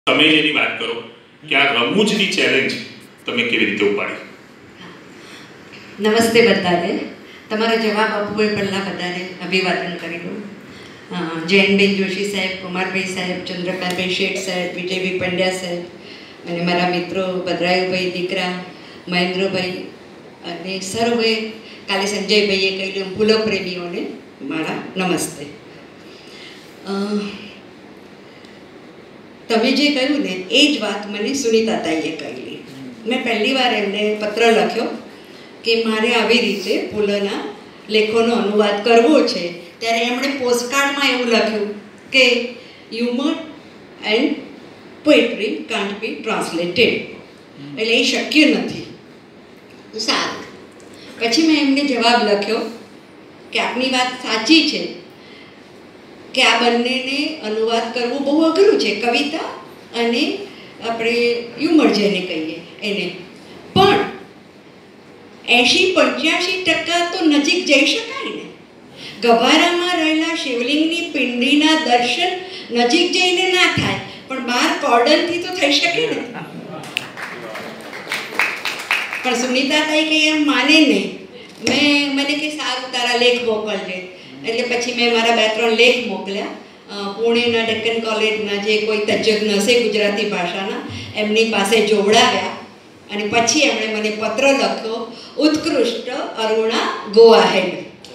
તમે એની વાત કરો કે આ રમૂજની ચેલેન્જ તમે કેવી રીતે ઉપાડી? નમસ્તે બધાને. તમારો જવાબ આપવો એ પહેલાં બધાને અભિવાદન કરી દઉં. જૈનબેન જોશી સાહેબ, કુમારભાઈ સાહેબ, ચંદ્રકાંતભાઈ શેઠ સાહેબ, વિજયભાઈ પંડ્યા સાહેબ અને મારા મિત્રો ભદ્રાયુભાઈ દીકરા, મહેન્દ્રભાઈ અને સર્વે કાલે સંજયભાઈએ કહેલું ફૂલો પ્રેમીઓને મારા નમસ્તે. તમે જે કહ્યું ને એ જ વાત મને સુનિતાતાઈએ કહેલી. મેં પહેલી વાર એમને પત્ર લખ્યો કે મારે આવી રીતે ફૂલોના લેખોનો અનુવાદ કરવો છે. ત્યારે એમણે પોસ્ટકાર્ડમાં એવું લખ્યું કે humour and poetry can't be translated, એટલે એ શક્ય નથી. સારું, પછી મેં એમને જવાબ લખ્યો કે આપની વાત સાચી છે કે આ બંનેને અનુવાદ કરવું બહુ અઘરું છે, કવિતા અને આપણે હ્યુમર જેને કહીએ એને. પણ 80-85% તો નજીક જઈ શકાય ને. ગભારામાં રહેલા શિવલિંગની પિંડીના દર્શન નજીક જઈને ના થાય, પણ બહાર કોર્ડનથી તો થઈ શકે ને. પણ સુનિતાતાઈ કંઈ એમ માને નહીં. મને કે સારું તારા લેખ મોકલજે. એટલે પછી મેં મારા 2-3 લેખ મોકલ્યા. પુણેના ડેક્કન કોલેજના જે કોઈ તજજ્ઞ હશે ગુજરાતી ભાષાના એમની પાસે જોવડાવ્યા અને પછી એમણે મને પત્ર લખ્યો, ઉત્કૃષ્ટ અરુણા ગો અહેડ.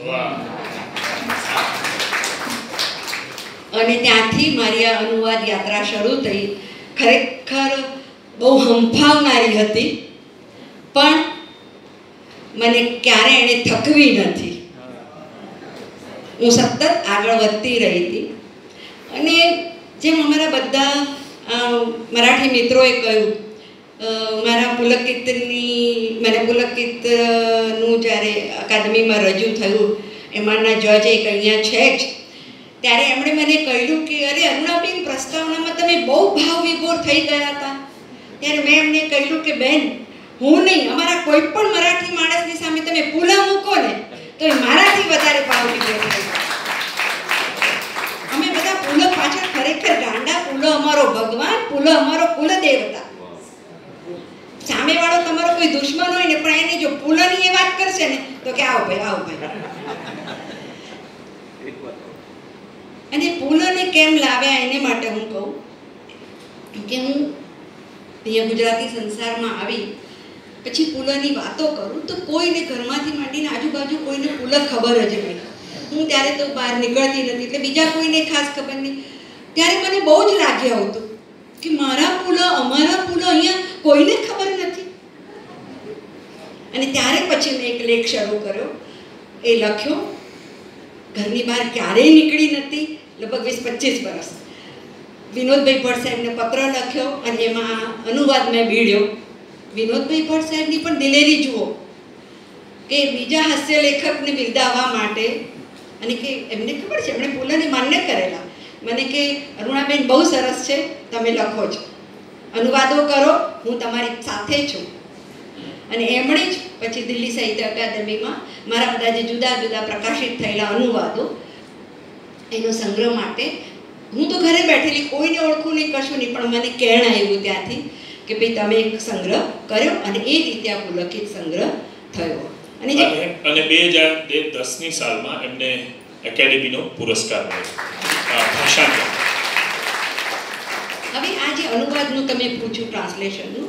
અને ત્યાંથી મારી આ અનુવાદ યાત્રા શરૂ થઈ. ખરેખર બહુ હંફાવનારી હતી, પણ મને ક્યારે એણે થકવી નથી. હું સતત આગળ વધતી રહી હતી. અને જેમ અમારા બધા મરાઠી મિત્રોએ કહ્યું, મારા પુલકિતનું જ્યારે અકાદમીમાં રજૂ થયું, એમાંના જજ એક અહીંયા છે જ, ત્યારે એમણે મને કહ્યું કે અરે અરુણાબેન, પ્રસ્તાવનામાં તમે બહુ ભાવ વિભોર થઈ ગયા હતા. ત્યારે મેં એમને કહ્યું કે બેન, હું નહીં, અમારા કોઈ પણ મરાઠી માણસની સામે તમે પુલા મૂકો ને તો એ મારાથી વધારે ભાવ વિભોર થઈ. અમે બધા પુલો પાછળ ખરેખર ગાંડા. પુલો અમારો ભગવાન, પુલો અમારો કુલદેવતા. સામેવાળો તમારો કોઈ દુશ્મન હોય ને, પણ એની જો પુલોની એ વાત કરશે ને તો કે આવો ભાઈ, આવો ભાઈ. અને પુલોને કેમ લાવ્યા એને માટે હું કહું કે હું અહીંયા ગુજરાતી સંસારમાં આવી પછી પુલોની વાતો કરું તો કોઈને ઘરમાંથી માંડીને આજુબાજુ કોઈને પુલો ખબર જ નહીં. હું ત્યારે તો બહાર નીકળતી નથી, એટલે બીજા કોઈને ખાસ ખબર નહીં. ત્યારે મને બહુ જ લાગ્યું હતું કે મારા પુલો, અમારા પુલો અહીંયા કોઈને ખબર નથી. અને ત્યારે પછી મેં એક લેખ શરૂ કર્યો. એ લખ્યો, ઘરની બહાર ક્યારેય નીકળી નથી, લગભગ 20-25 વર્ષ. વિનોદભાઈ ભટ્ટ સાહેબને પત્ર લખ્યો અને એમાં અનુવાદ મેં ભીડ્યો. વિનોદભાઈ ભટ્ટ સાહેબની પણ દિલેરી જુઓ કે બીજા હાસ્ય લેખકને બિરદાવવા માટે. અને કે એમને ખબર છે, એમણે પુલાને માન્ય કરેલા. મને કે અરુણાબેન બહુ સરસ છે, તમે લખો છો, અનુવાદો કરો, હું તમારી સાથે છું. અને એમણે જ પછી દિલ્હી સાહિત્ય અકાદમીમાં મારા બધા જે જુદા જુદા પ્રકાશિત થયેલા અનુવાદો એનો સંગ્રહ માટે, હું તો ઘરે બેઠેલી, કોઈને ઓળખું નહીં, કશું નહીં, પણ મને કહેણ આવ્યું ત્યાંથી કે ભાઈ તમે એક સંગ્રહ કર્યો. અને એ રીતે આ પુલકિત સંગ્રહ થયો. અને 2010ની સાલમાં એમને એકેડેમીનો પુરસ્કાર મળ્યો ભાષાંતર. હવે આ જે અનુવાદનું તમે પૂછ્યું, ટ્રાન્સલેશનનું,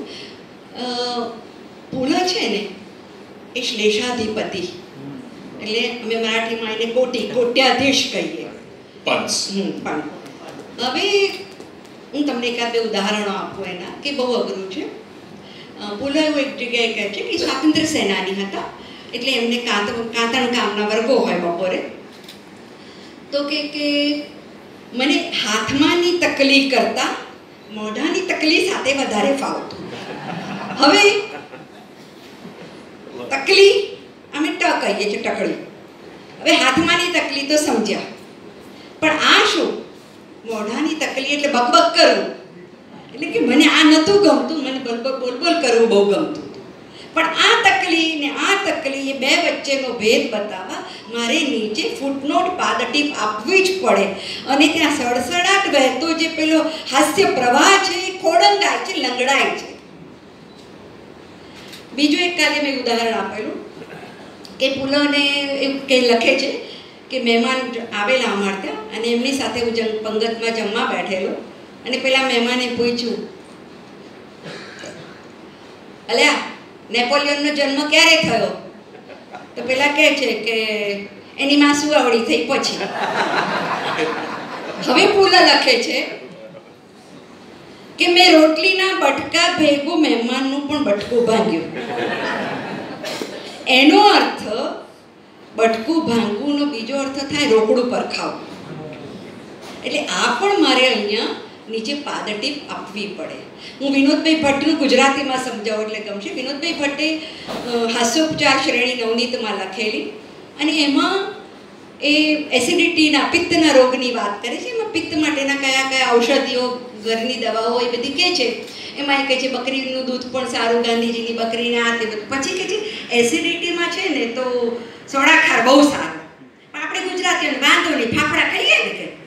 પુલ છે ને એ શ્લેષાધિપતિ, એટલે અમે મરાઠીમાં એને કોટ્યાધીશ કહીએ. પણ હવે હું તમને એકાદ બે ઉદાહરણો આપું એના, કે બહુ અઘરું છે. પુલા એવું એક જગ્યાએ કહે છે કે સ્વાતંત્ર્ય સેનાની હતા, એટલે એમને કાંતણ કામના વર્ગો હોય બપોરે. તો કે મને હાથમાંની તકલી કરતાં મોઢાની તકલી સાથે વધારે ફાવતું. હવે તકલી અમે ટ કહીએ છીએ, ટકલી. હવે હાથમાંની તકલી તો સમજ્યા, પણ આ શું? મોઢાની તકલી એટલે બકબક કરવું. એટલે કે મને આ નહોતું ગમતું, મને બોલબોલ કરવું બહુ ગમતું. પણ આ તકલી ને આ તકલી, એ બે વચ્ચેનો ભેદ બતાવવા મારે નીચે ફૂટનોટ પાદટીપ આપવી જ પડે. અને ત્યાં સડસડાટ વહેતો જે પેલો હાસ્ય પ્રવાહ છે એ લંગડાય છે. બીજું એક કાલે મેં ઉદાહરણ આપેલું કે પુલને એવું કે લખે છે કે મહેમાન આવેલા અમારે ત્યાં અને એમની સાથે હું પંગતમાં જમવા બેઠેલો અને પેલા મહેમાને પૂછ્યું, અલ્યા નેપોલિયનનો જન્મ ક્યારે થયો? તો પેલા કહે છે કે એની માં સુવાવડી થઈ પછી. હવે પુલ લખે છે કે મેં રોટલીના બટકા ભેગું મહેમાનનું પણ બટકું ભાંગ્યું. એનો અર્થ બટકું ભાંગવુંનો બીજો અર્થ થાય રોકડું પરખાવું. એટલે આ પણ મારે અહીંયા નીચે પાદટીપ આપવી પડે. હું વિનોદભાઈ ભટ્ટનું ગુજરાતીમાં સમજાવું એટલે ગમશે. વિનોદભાઈ ભટ્ટે હાસ્યોપચાર શ્રેણી નવનીતમાં લખેલી અને એમાં એ એસિડિટીના પિત્તના રોગની વાત કરે છે. એમાં પિત્ત માટેના કયા કયા ઔષધિઓ, ઘરની દવાઓ એ બધી કહે છે. એમાં એ કહે છે બકરીનું દૂધ પણ સારું, ગાંધીજીની બકરીને આ તે બધું. પછી કહે છે એસિડિટીમાં છે ને તો સોડાખાર બહુ સારું. પણ આપણે ગુજરાતીઓને વાંધો નહીં, ફાફડા ખાઈએ ને કે.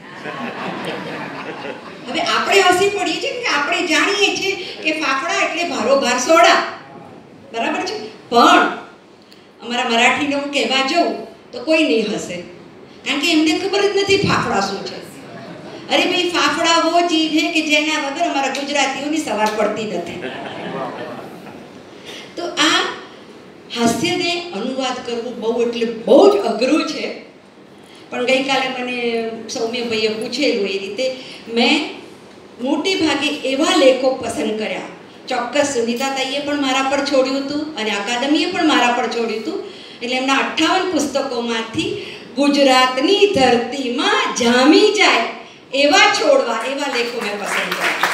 હવે આપણે હસી પડીએ છીએ કે આપણે જાણીએ છીએ કે ફાફડા એટલે ભારોભાર સોડા, બરાબર છે. પણ અમારા મરાઠીને હું કહેવા જાઉં તો કોઈ નહીં હસે, કારણ કે એમને ખબર જ નથી ફાફડા શું છે. અરે ભાઈ, ફાફડા વો ચીજ છે કે જેના વગર અમારા ગુજરાતીઓની સવાર પડતી નથી. તો આ હાસ્યને અનુવાદ કરવું બહુ એટલે બહુ જ અઘરું છે. પણ ગઈકાલે મને સૌમ્યભાઈએ પૂછેલું એ રીતે મેં મોટે ભાગે એવા લેખો પસંદ કર્યા. ચોક્કસ સુનિતાતાઈએ પણ મારા પર છોડ્યું હતું અને અકાદમીએ પણ મારા પર છોડ્યું હતું. એટલે એમના 58 પુસ્તકોમાંથી ગુજરાતની ધરતીમાં જામી જાય એવા છોડવા, એવા લેખો મેં પસંદ કર્યા.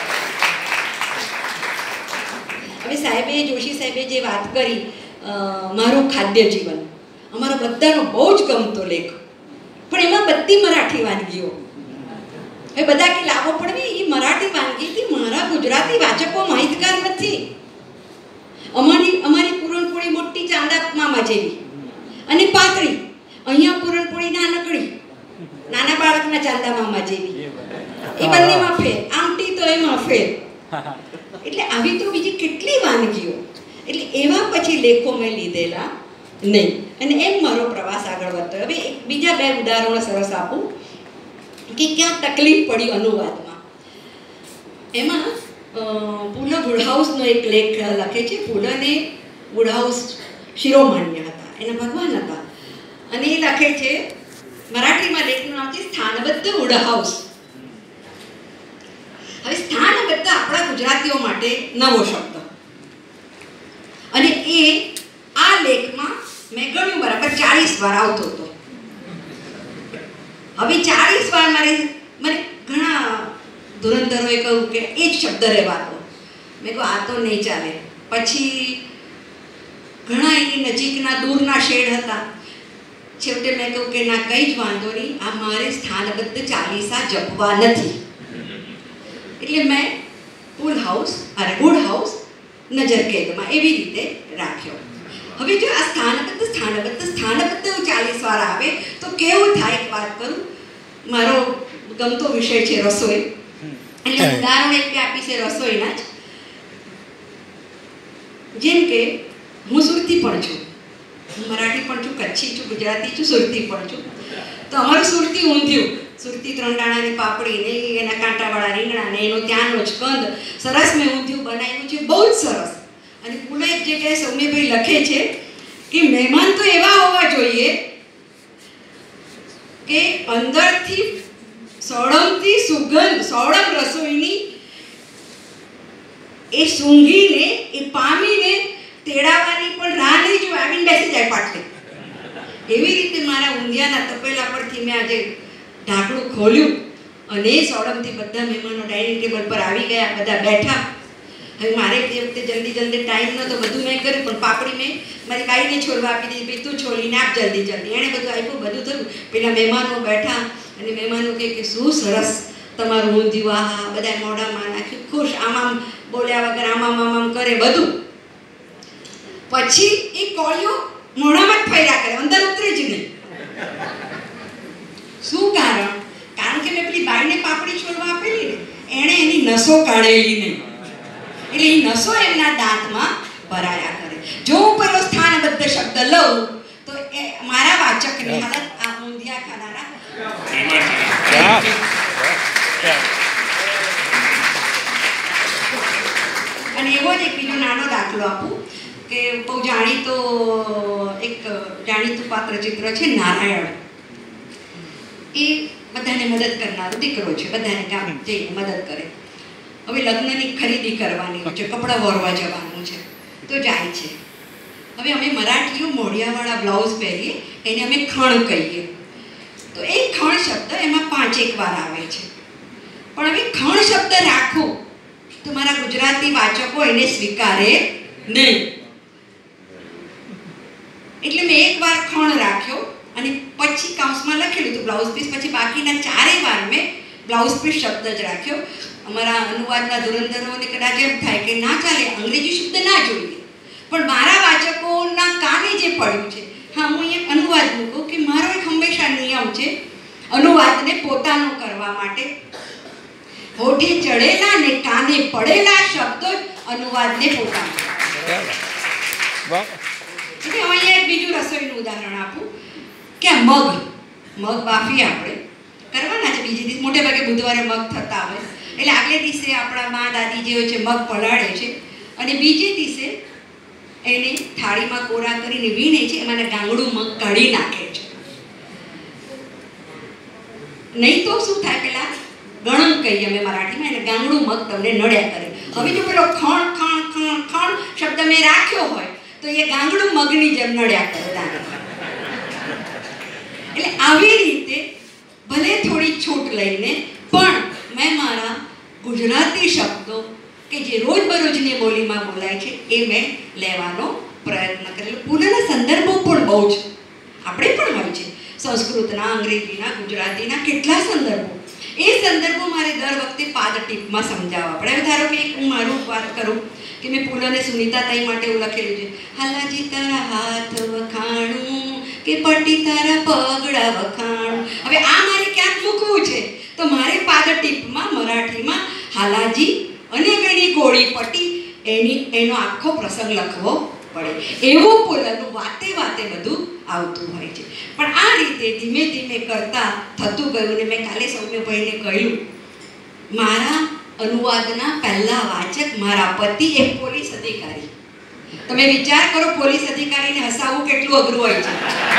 હવે સાહેબે, જોશી સાહેબે જે વાત કરી મારું ખાદ્ય જીવન, અમારો બધાનો બહુ જ ગમતો લેખ, પણ એમાં બધી મરાઠી વાનગીઓ. હવે બધા કે લાવો પડવી એ મરાઠી વાનગીથી મારા ગુજરાતી વાચકો માહિતગાર નથી. અમારી પૂરણપોળી મોટી ચાંદા મામા જેવી અને પાતળી. અહીંયા પૂરણપોળી નાનકડી, નાના બાળકના ચાંદા મામા જેવી. એ બંનેમાં ફેર, આમટી તો એમાં ફેર. એટલે આવી તો બીજી કેટલી વાનગીઓ. એટલે એવા પછી લેખો મેં લીધેલા નહીં અને એમ મારો પ્રવાસ આગળ વધતો. હવે બીજા 2 ઉદાહરણો સરસ આપું કે ક્યાં તકલીફ પડી અનુવાદમાં. એમાં પુલ વુડહાઉસનો એક લેખ લખે છે. પુલને વુડહાઉસ શિરોમાન્ય હતા, એના ભગવાન હતા. અને એ લખે છે, મરાઠીમાં લેખનું નામ છે સ્થાનબદ્ધ વુડહાઉસ. હવે સ્થાનબદ્ધ આપણા ગુજરાતીઓ માટે નવો શબ્દ અને એ આ લેખમાં મેં ગણ્યું બરાબર 40 વાર આવતો હતો. હવે 40 વાર મને ઘણા ધુરંધરોએ કહ્યું કે એ જ શબ્દ રહેવા દો. મેં કહું આ તો નહીં ચાલે. પછી ઘણા એની નજીકના દૂરના શેડ હતા. છેવટે મેં કહ્યું કે ના, કંઈ જ વાંધો નહીં, આ મારે સ્થાનબદ્ધ 40 જપવા નથી. એટલે મેં પુલ હાઉસ અને વુડ હાઉસ નજરકેદમાં એવી રીતે રાખ્યો. હવે જો આ સ્થાનબદ્ધ 40 વાર આવે તો કેવું થાય એક વાત કરું. મારો ગમતો વિષય છે રસોઈ, એટલે ઉદાહરણ એક આપી છે રસોઈના જ. જેમ કે હું સુરતી પણ છું, હું મરાઠી પણ છું, કચ્છી છું, ગુજરાતી છું, સુરતી પણ છું. તો અમારું સુરતી ઊંધિયું, સુરતી 3 દાણાની પાપડી ને એના કાંટાવાળા રીંગણા ને એનો ત્યાંનો જ કંદ સરસ મેં ઊંધિયું બનાવ્યું છે, બહુ જ સરસ. અને પુનઃ એક જગ્યાએ સૌમ્યભાઈ લખે છે કે મહેમાન તો એવા હોવા જોઈએ કે અંદરથી સોળમથી સુગંધ, સોળમ રસોઈની એ સૂંઘીને એ પામીને તેડાવવાની પણ રાહ નહીં જો આવીને બેસી જાય પાટલી. એવી રીતે મારા ઊંધિયાના તપેલા પરથી મેં આજે ઢાંકણું ખોલ્યું અને સોળમથી બધા મહેમાનો ડાઇનિંગ ટેબલ પર આવી ગયા, બધા બેઠા. હવે મારે તે વખતે જલ્દી ટાઈમ નહોતો, બધું મેં કર્યું, પણ પાપડી મેં મારી બાઈને છોડવા આપી દીધી. ભાઈ તું છોડીને આપ જલ્દી. એણે બધું આપ્યું, બધું થયું. પેલા મહેમાનો બેઠા અને મહેમાનો કહે કે શું સરસ તમારું ઊંધિયું, આહા. બધા મોઢામાં નાખ્યું, ખુશ, આમ બોલ્યા વગર આમ કરે બધું. પછી એ કોળીઓ મોઢામાં જ ફર્યા કરે, અંદર ઉતરે જ નહીં. શું કારણ? કારણ કે મેં પેલી બાઈને પાપડી છોડવા આપેલી ને, એણે એની નસો કાઢેલી નહીં. એટલે એ નસો એમના દાંતમાં ભરાયા કરે. જો હું પેલો સ્થાનબદ્ધ શબ્દ લઉં તો એ મારા વાચકની હાલત આ ઊંધિયા ખાનારા. અને એવો જ એક બીજો નાનો દાખલો આપું કે બહુ જાણીતું પાત્ર ચિત્ર છે નારાયણ. એ બધાને મદદ કરનારો દીકરો છે, બધાને કામ જઈને મદદ કરે. હવે લગ્નની ખરીદી કરવાની છે, કપડાં વરવા જવાનું છે તો જાય છે. હવે અમે મરાઠીઓ મોઢિયાવાળા બ્લાઉઝ પહેરીએ એને અમે ખણ કહીએ. તો એ ખણ શબ્દ એમાં 5 વાર આવે છે. પણ હવે ખણ શબ્દ રાખો તો મારા ગુજરાતી વાચકો એને સ્વીકારે નહીં. એટલે મેં એક વાર ખણ રાખ્યો અને પછી કાઉન્સમાં લખેલું હતું બ્લાઉઝ પીસ. પછી બાકીના 4 વાર મેં બ્લાઉઝ પીસ શબ્દ જ રાખ્યો. અમારા અનુવાદના ધુરંધરોને કદાચ એમ થાય કે ના ચાલે, અંગ્રેજી શબ્દ ના જોઈએ, પણ મારા વાચકોના કાને જે પડ્યું છે. હા, હું અહીંયા અનુવાદ મૂકું કે મારો એક હંમેશા નિયમ છે અનુવાદને પોતાનો કરવા માટે. હોઠે ચડેલા ને કાને પડેલા શબ્દો જ અનુવાદને પોતાનો. એટલે અહીંયા એક બીજું રસોઈનું ઉદાહરણ આપું કે મગ બાફી આપણે કરવાના છે. બીજે દિવસ મોટે ભાગે બુધવારે મગ થતા હોય એટલે આગલે દિવસે આપણા મા દાદી જે હોય છે મગ પલાળે છે અને બીજે દિવસે એને થાળીમાં કોરા કરીને વીણે છે, એમાં ગાંગડું મગ કાઢી નાખે છે. નહીં તો શું થાય, પેલા ગણન કહીએ અમે મરાઠીમાં, એને ગાંગડું મગ તમને નડ્યા કરે. હવે જો પેલો ખણ ખણ ખણ ખણ શબ્દ મેં રાખ્યો હોય તો એ ગાંગડું મગની જેમ નડ્યા કરે. એટલે આવી રીતે ભલે થોડી છૂટ લઈને પણ મેં મારા ગુજરાતી શબ્દો કે જે રોજબરોજની બોલીમાં બોલાય છે એ મેં લેવાનો પ્રયત્ન કરેલો. પુનઃના સંદર્ભો પણ બહુ જ આપણે પણ હોય છે, સંસ્કૃતના, અંગ્રેજીના, ગુજરાતીના કેટલા સંદર્ભો. એ સંદર્ભો મારે દર વખતે પાદ ટીપમાં સમજાવવા પડે. હવે ધારો કે હું મારું વાત કરું કે મેં પુલને સુનિતા તાઈ માટે એવું લખેલું છે, હાલાજી તારા હાથ વખાણું કે પટી તારા પગડા વખાણું. હવે આ મારે ક્યાંક મૂકવું છે તો મારે પાદ ટીપમાં મરાઠીમાં હાલાજી અને એની ગોળી પટી એનો આખો પ્રસંગ લખવો પડે. એવું પુલનું વાતે બધું આવતું હોય છે. પણ આ રીતે ધીમે ધીમે કરતા થતું ગયું ને મેં કાલે સૌમ્યભાઈને કહ્યું, મારા અનુવાદના પહેલા વાચક મારા પતિ એક પોલીસ અધિકારી. તમે વિચાર કરો, પોલીસ અધિકારીને હસાવવું કેટલું અઘરું હોય છે.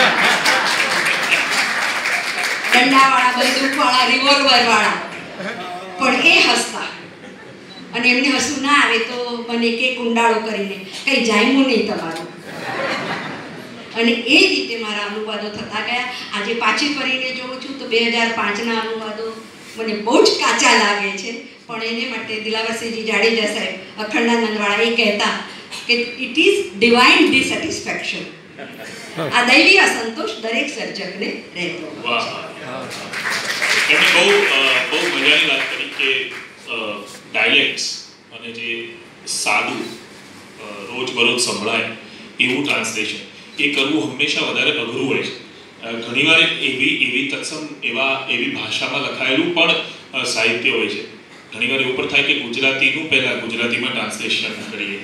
દંડાવાળા, બંદૂકવાળા, રિવોલ્વરવાળા, પણ એ હસતા. અને એમને હસવું ના આવે તો મને કે કુંડાળો કરીને કંઈ જામ્યું નહીં તમારું. અને એ રીતે મારા અનુવાદો થતા ગયા. આજે પાછી ફરીને જોઉં છું તો 2005ના અનુવાદો મને બહુ જ કાચા લાગે છે. પણ એને માટે દિલાવરસિંહજી જાડેજા સાહેબ અખંડાનંદવાળા એ કહેતા કે ઇટ ઇઝ ડિવાઇન ડિસેટિસ્ફેક્શન. આ દૈવી અસંતોષ દરેક સર્જકને રહેતો હોય છે. બહુ મજાની વાત કરી કે ડાયલેક્ટ્સ અને જે સાદું રોજબરોજ સંભળાય એવું ટ્રાન્સલેશન એ કરવું હંમેશા વધારે અઘરું હોય છે. ઘણીવાર એવી તત્સમ એવી ભાષામાં લખાયેલું પણ સાહિત્ય હોય છે. ઘણીવાર એવું પણ થાય કે ગુજરાતીનું પહેલા ગુજરાતીમાં ટ્રાન્સલેશન કરીએ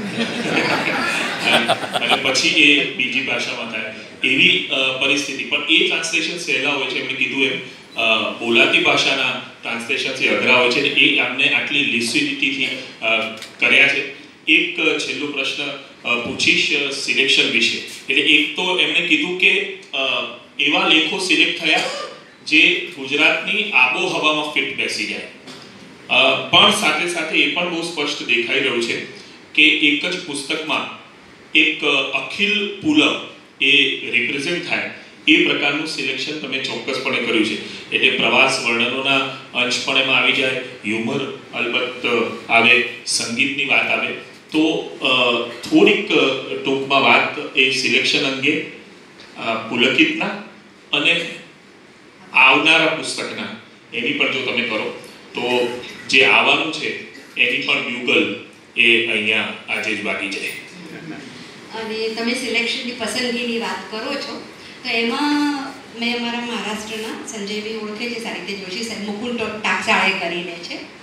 અને પછી એ બીજી ભાષામાં થાય એવી પરિસ્થિતિ. પણ એ ટ્રાન્સલેશન સહેલા હોય છે. એમણે કીધું એમ બોલાતી ભાષાના ટ્રાન્સલેશન જે અઘરા હોય છે ને એ આમને આટલી લિસ્વિડિટીથી કર્યા છે. એક છેલ્લો પ્રશ્ન પૂછીશ સિલેક્શન વિશે. એટલે એક તો એમણે કીધું કે એવા લેખો સિલેક્ટ થયા જે ગુજરાતની આબોહવામાં ફિટ બેસી જાય. પણ સાથે સાથે એ પણ બહુ સ્પષ્ટ દેખાઈ રહ્યું છે કે એક જ પુસ્તકમાં એક અખિલ પુલવ એ રિપ્રેઝેન્ટ થાય એ પ્રકારનું સિલેક્શન તમે ચોક્કસપણે કર્યું છે. એટલે પ્રવાસ વર્ણનોના અંશ પણ એમાં આવી જાય, હ્યુમર અલબત્ત આવે, સંગીતની વાત આવે. તો થોડીક ટૂંકમાં વાત એ સિલેક્શન અંગે પુલકિતના અને આવનારા પુસ્તકના એની પણ જો તમે કરો તો જે આવવાનું છે એની પણ બ્યુગલ એ અહીંયા આજે જ વાગી જાય. અને તમે સિલેક્શનની પસંદગીની વાત કરો છો તો એમાં મેં અમારા મહારાષ્ટ્રના સંજયભાઈ ઓળખે છે સારી રીતે જોશી સાહેબ, મુકુંદ ટાકસાળે કરીને છે.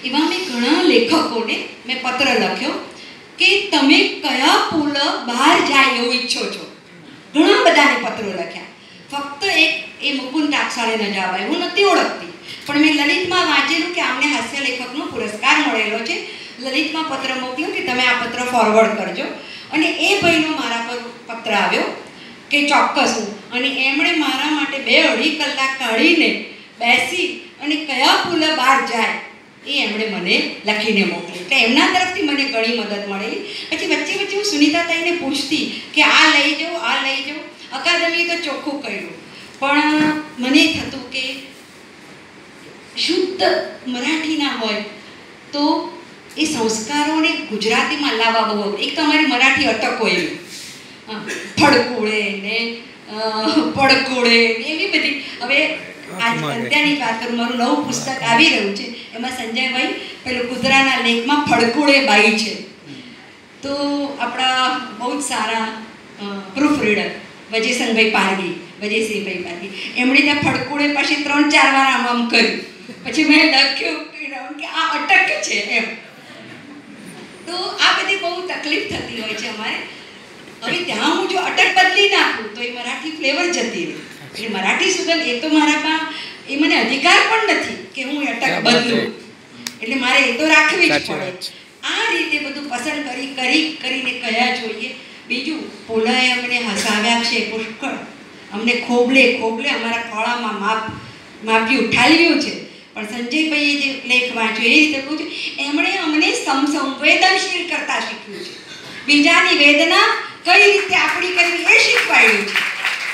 એવા મેં ઘણા લેખકોને મેં પત્ર લખ્યો કે તમે કયા પુલ બહાર જાય એવું ઈચ્છો છો. ઘણા બધાને પત્રો લખ્યા. ફક્ત એક એ મુકુંદ ટાકસાળે ન જવાય, હું નથી ઓળખતી, પણ મેં લલિતમાં વાંચેલું કે આમને હાસ્ય લેખકનો પુરસ્કાર મળેલો છે. લલિતમાં પત્ર મોકલ્યો કે તમે આ પત્ર ફોરવર્ડ કરજો, અને એ ભાઈનો મારા પર પત્ર આવ્યો કે ચોક્કસ હું, અને એમણે મારા માટે 2-2.5 કલાક કાઢીને બેસી અને કયા પુલ બહાર જાય એ એમણે મને લખીને મોકલી. એટલે એમના તરફથી મને ઘણી મદદ મળેલી. પછી વચ્ચે વચ્ચે હું સુનિતાતાઈને પૂછતી કે આ લઈ જાઓ, આ લઈ જાઓ. અકાદમીએ તો ચોખ્ખું કર્યું, પણ મને થતું કે શુદ્ધ મરાઠી ના હોય તો એ સંસ્કારોને ગુજરાતીમાં લાવવા બહુ. એક તો અમારી મરાઠી અટકો એવી ફડકુડે ને પડકુડે એવી બધી. હવે અત્યારની વાત કરું, મારું નવું પુસ્તક આવી રહ્યું છે, એમાં સંજયભાઈ પેલું કુતરાના લેખમાં ફડકુડે બાઈ છે. તો આપણા બહુ જ સારા પ્રૂફ રીડર વજયસિંહભાઈ પારગી, એમણે ત્યાં ફડકુડે પછી 3-4 વાર આમ કર્યું. પછી મેં લખ્યું કે આ અટક છે એમ. તો આ બધી બહુ તકલીફ થતી હોય છે અમારે. હવે ત્યાં હું જો અટક બદલી નાખું તો એ મરાઠી ફ્લેવર જતી રહે. એટલે મરાઠી સુગંધ એ તો મારામાં, એ મને અધિકાર પણ નથી કે હું અટક બદલું, એટલે મારે એ તો રાખવી જ પડે. આ રીતે બધું પસંદ કરીને કયા જોઈએ. બીજું, પોલાએ અમને હસાવ્યા છે પુષ્કળ, અમને ખોબલે અમારા ખોળામાં માપ્યું, ઠાલવ્યું છે. પણ સંજયભાઈએ જે લેખ વાંચ્યો એ રીતે કહું છું, એમણે અમને સંવેદનશીલ કરતા શીખ્યું છે. બીજાની વેદના કઈ રીતે આપણી કરવી એ શીખવાડ્યું છે.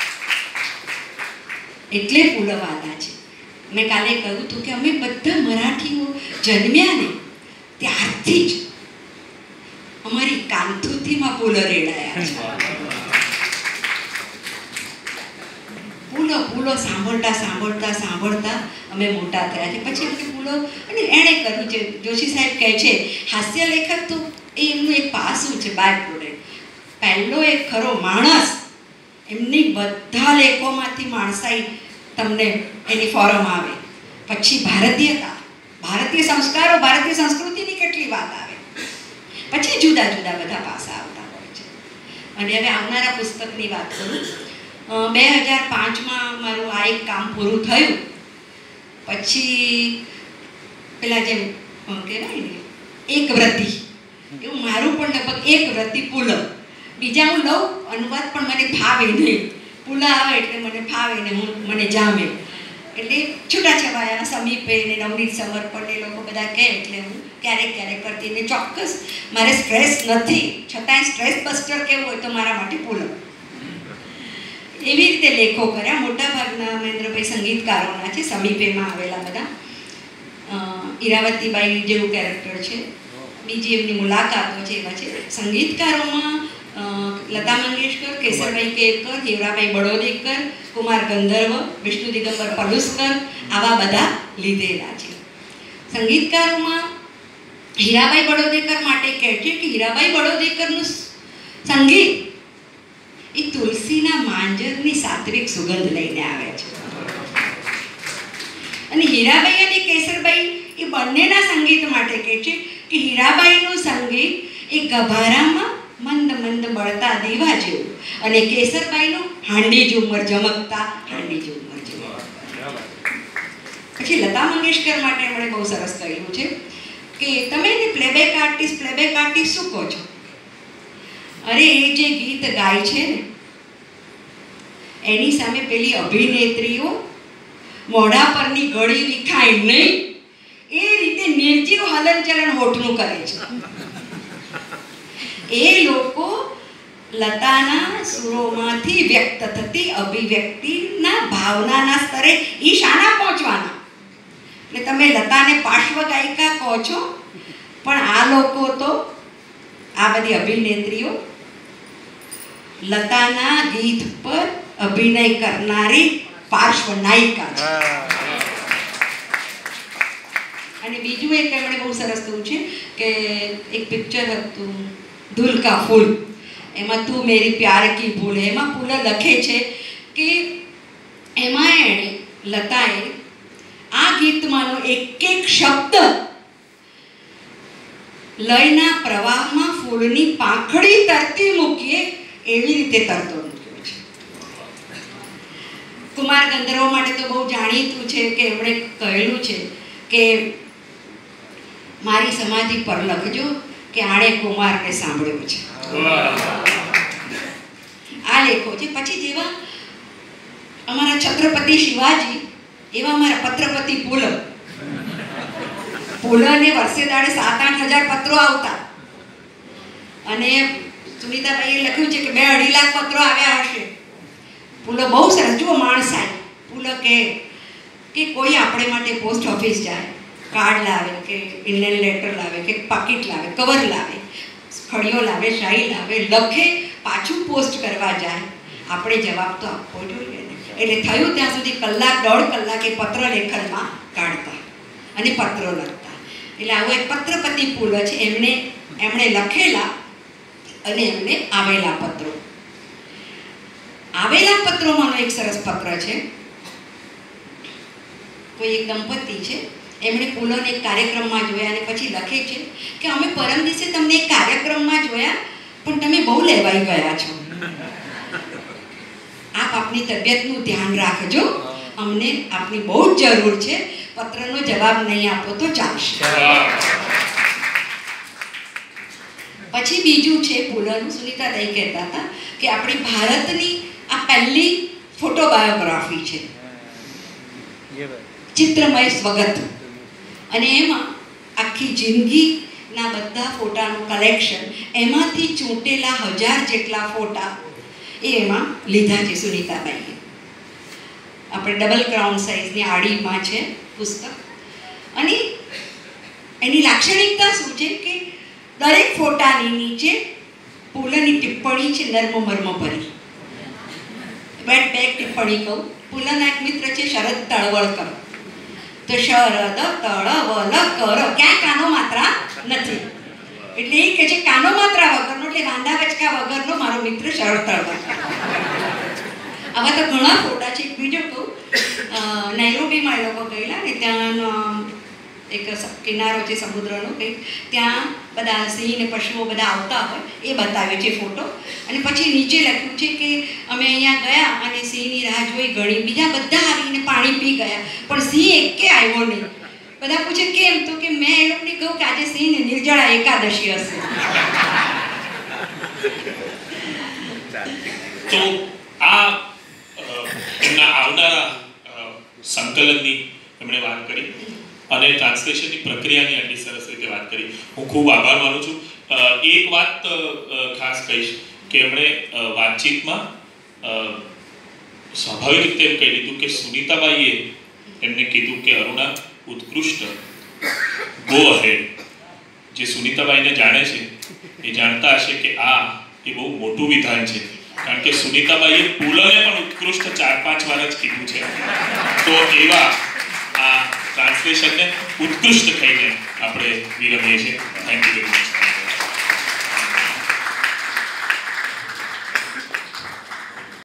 એટલે પુલવાલા છે. મેં કાલે કહ્યું હતું કે અમે બધા મરાઠીઓ જન્મ્યા ને ત્યારથી જ અમારી કાંથુથીમાં પુલ રેડાયા છે. પુલો સાંભળતા અમે મોટા થયા છે. પછી અમને પુલો, અને એણે કર્યું છે. જોશી સાહેબ કહે છે હાસ્ય લેખક તો એ એમનું એક પાસું છે, બાય પ્રોડક્ટ. પહેલો એક ખરો માણસ, એમની બધા લેખોમાંથી માણસાઈ તમને એની ફોરમ આવે. પછી ભારતીયતા, ભારતીય સંસ્કારો, ભારતીય સંસ્કૃતિની કેટલી વાત આવે. પછી જુદા જુદા બધા પાસા આવતા હોય છે. અને હવે આવનારા પુસ્તકની વાત કરું. 2005માં મારું આ એક કામ પૂરું થયું. પછી પેલા જેમ કહેવાય ને એક વ્રતિ, એવું મારું પણ લગભગ એક વ્રતિ પુલ. બીજા હું લઉં અનુવાદ પણ મને ફાવે નહીં. પુલ આવે એટલે મને ફાવે ને મને જામે. એટલે છૂટાછવાયા સમીપે ને નવનીત સમર્પણ એ લોકો બધા કહે એટલે હું ક્યારેક કરતી. ને ચોક્કસ મારે સ્ટ્રેસ નથી, છતાંય સ્ટ્રેસ બસ્ટર કેવું હોય તો મારા માટે પુલ. એવી રીતે લેખો કર્યા. મોટાભાગના મહેન્દ્રભાઈ સંગીતકારોના છે, સમીપેમાં આવેલા બધા. ઈરાવતીબાઈ જેવું કેરેક્ટર છે. બીજી એમની મુલાકાતો છે એવા છે. સંગીતકારોમાં લતા મંગેશકર, કેસરભાઈ કેરકર, હીરાભાઈ બળોદેકર, કુમાર ગંધર્વ, વિષ્ણુ દિગંબર પલુસ્કર, આવા બધા લીધેલા છે. સંગીતકારોમાં હીરાભાઈ બળોદેકર માટે કહે છે કે હીરાભાઈ બળોદેકરનું સંગીત એ તુલસીના માંજરની સાત્વિક સુગંધ લઈને આવે છે. અને હીરાબાઈ અને કેસરબાઈ એ બંનેના સંગીત માટે કહે છે કે હીરાબાઈનું સંગીત એ ગભારામાં મંદ બળતા દીવા જેવું, અને કેસરબાઈનું હાંડી ઝુમર જમકતા હાંડી ઝુમર જેવું. પછી લતા મંગેશકર માટે એમણે બહુ સરસ કહ્યું છે કે તમે એને પ્લેબેક આર્ટિસ્ટ શું કહો છો? અરે એ જે ગીત ગાય છે ને એની સામે પેલી અભિનેત્રીઓ મોઢા પરની ગળી વિખાય નહીં એ રીતે નિર્જીવ હલનચલન હોઠનું કરે છે. એ લોકો લતાના સુરોમાંથી વ્યક્ત થતી અભિવ્યક્તિના ભાવનાના સ્તરે એ શાના પહોંચવાના. એટલે તમે લતાને પાર્શ્વ ગાયિકા કહો છો, પણ આ લોકો તો આ બધી અભિનેત્રીઓ લતાના ગીત પર અભિનય કરનારી પાર્શ્વ નાયિકા છે. અને બીજું એક એમણે બહુ સરસ કહ્યું છે કે એક પિક્ચર હતું ધૂલ કા ફૂલ, એમાં તું મેરી પ્યાર કી ભૂલ, એમાં પુલ લખે છે કે એમાં એણે લતાએ આ ગીતમાંનો એક શબ્દ લયના પ્રવાહમાં ફૂલની પાંખડી તરતી મૂકીએ એવી રીતે તરતો મૂક્યો છે. કુમાર ગંધર્વો માટે તો બહુ જાણીતું છે કે એમણે કહેલું છે કે મારી સમાધિ પર લખજો કે આણે કુમારને સાંભળ્યો છે. આ લેખો છે. પછી જેવા અમારા છત્રપતિ શિવાજી એવા અમારા પત્રપતિ પુલને વર્ષે દાડે 7-8 હજાર પત્રો આવતા અને સુનીતાબાઈએ લખ્યું છે કે 2-2.5 લાખ પત્રો આવ્યા હશે. પુલો બહુ સરસ જુઓ માણસાઈ. પુલો કે કોઈ આપણે માટે પોસ્ટ ઓફિસ જાય, કાર્ડ લાવે કે ઇન્ડિયન લેટર લાવે કે પાકીટ લાવે, કવર લાવે, ખડીઓ લાવે, શાહી લાવે, લખે, પાછું પોસ્ટ કરવા જાય, આપણે જવાબ તો આપવો જોઈએ ને. એટલે થયું ત્યાં સુધી 1-1.5 કલાક એ પત્ર લેખનમાં કાઢતા અને પત્રો લખતા. એટલે આવો એક પત્રપતિ પુલ છે. એમણે લખેલા અને એમને આવેલા પત્રો. આવેલા પત્રોમાંનો એક સરસ પત્ર છે. કોઈ એક દંપતી છે, એમણે પુલોને એક કાર્યક્રમમાં જોયા અને પછી લખે છે કે અમે પરમ દિવસે તમને એક કાર્યક્રમમાં જોયા પણ તમે બહુ લેવાઈ ગયા છો. આપ આપની તબિયતનું ધ્યાન રાખજો, અમને આપની બહુ જ જરૂર છે. પત્રનો જવાબ નહીં આપો તો ચાલશે. પછી બીજું છે પુલનું. સુનીતાદાઈ કહેતા હતા કે આપણી ભારતની આ પહેલી ફોટોબાયોગ્રાફી છે, ચિત્રમય સ્વગત. અને એમાં આખી જિંદગીના બધા ફોટાનું કલેક્શન, એમાંથી ચૂંટેલા 1000 જેટલા ફોટા એમાં લીધા છે સુનીતાબાઈએ. આપણે ડબલ ક્રાઉન સાઇઝની આડીમાં છે પુસ્તક. અને એની લાક્ષણિકતા શું છે કે દરેક ફોટાની નીચે પુલની ટિપ્પણી છે, નર્મ મર્મ ભરી. બે ટિપ્પણી કહું. પુલના એક મિત્ર છે શરદ તળવળકર. તો શરદ તળવલ કર, ક્યાં કાનો માત્રા નથી. એટલે એ કે છે કાનો માત્રા વગરનો, એટલે વાંદા વચકા વગરનો મારો મિત્ર શરદ તળવળકર. આવા તો ઘણા ફોટા છે. બીજો કહું, નૈરોબીમાં એ લોકો ગયેલા ને, ત્યાં એક કિનારો છે સમુદ્રનો કંઈક, ત્યાં બધા સિંહ ને પશુઓ બધા આવતા હોય એ બતાવે છે ફોટો. અને પછી નીચે લખ્યું છે કે અમે અહીંયા ગયા અને સિંહની રાહ જોઈ ઘણી, બીજા બધા આવીને પાણી પી ગયા પણ સિંહ એકે આવ્યો નહીં. બધા પૂછે કેમ? તો કે મેં એ લોકોને કહ્યું કે આજે સિંહ ને નિર્જળા એકાદશી હશે. તો આ એમના આવનારા સંકલનની એમણે વાત કરી અને ટ્રાન્સલેશનની પ્રક્રિયાની આટલી સરસ રીતે વાત કરી. હું ખૂબ આભાર માનું છું. એક વાત ખાસ કહીશ કે એમણે વાતચીતમાં સ્વાભાવિક રીતે એમ કહી દીધું કે સુનીતાબાઈએ એમને કીધું કે અરુણા ઉત્કૃષ્ટ, ગો અહેડ. જે સુનીતાબાઈને જાણે છે એ જાણતા હશે કે આ એ બહુ મોટું વિધાન છે, કારણ કે સુનીતાબાઈએ પુલને પણ ઉત્કૃષ્ટ 4-5 વાર જ કીધું છે. તો એવા આ ટ્રાન્સલેશનને ઉત્કૃષ્ટ થઈને આપણે વિરમીએ છીએ. Thank you very much.